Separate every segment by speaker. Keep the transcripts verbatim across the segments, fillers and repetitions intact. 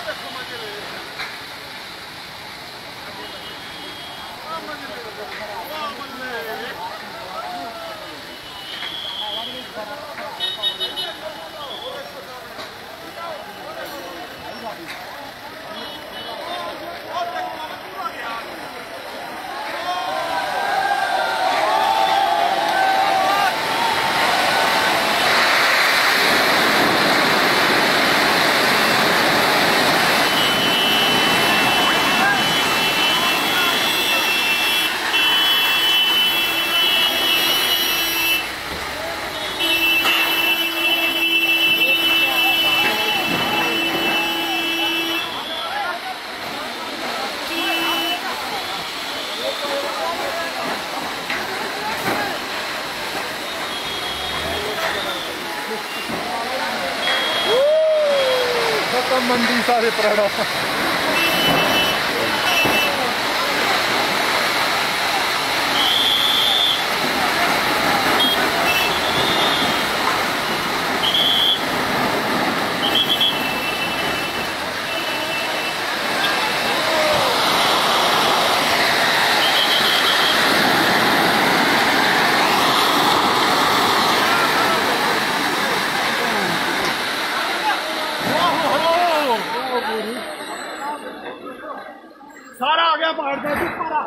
Speaker 1: मंडी सारे प्राणा सारा आ गया पहाड़ का सारा।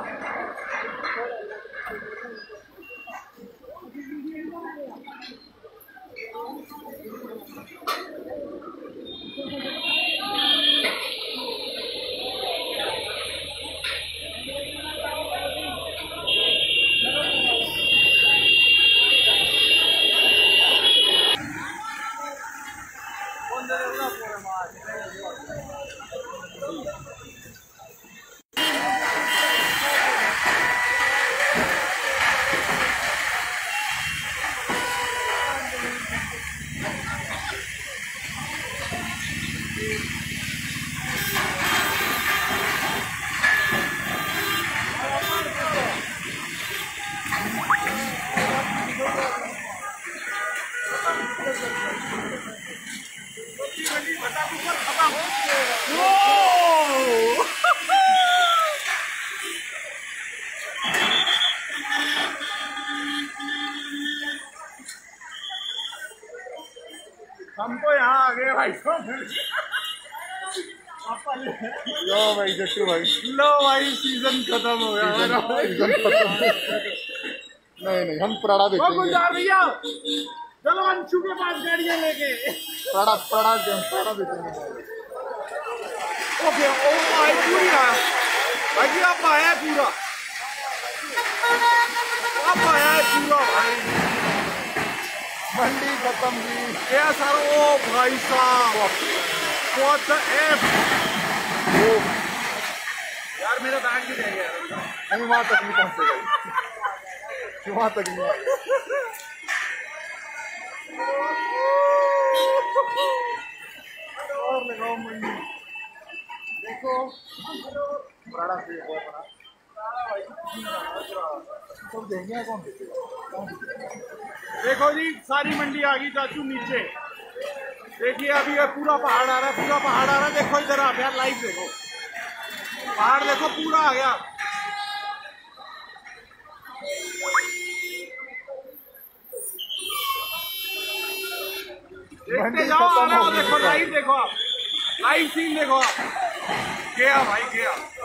Speaker 1: हम तो यहाँ आ गए भाई। लो भाई जट्टू भाई, लो भाई सीजन खत्म हो गया। सीजन खत्म। नहीं नहीं हम प्राड़ा देखेंगे भैया। चलो अंशु के पास गाड़ियाँ लेके प्राड़ा प्राड़ा प्राड़ा देखेंगे। ओके ओ भाई पूरी आया भाई, आप आया पूरा, आप आया पूरा भाई। मंडी खत्म हुई यार सर। ओ भाई साहब व्हाट द एफ यार, मेरा बैग भी रह गया। नहीं वहां तक नहीं पहुंचेगा, वहां तक नहीं आएगा। और लगाओ मंडी, देखो बड़ा से बहुत बड़ा तो देंगे कौन देखो जी। सारी मंडी आ गई चाचू नीचे। देखिए अभी ये पूरा पहाड़ आ रहा है, पूरा पहाड़ आ रहा है। देखो इधर आप यार लाइव देखो, पहाड़ देखो पूरा आ गया। देखते जाओ, आ रहा हो देखो, लाइव देखो आप, लाइव सीन देखो आप। गया भाई गया।